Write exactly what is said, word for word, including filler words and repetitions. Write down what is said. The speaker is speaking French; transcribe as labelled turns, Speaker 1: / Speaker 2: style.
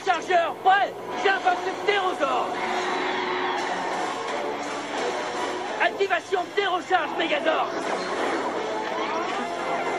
Speaker 1: chargeur, prêt. J'invoque le ptérosaure. Activation ptérocharge Mégazord.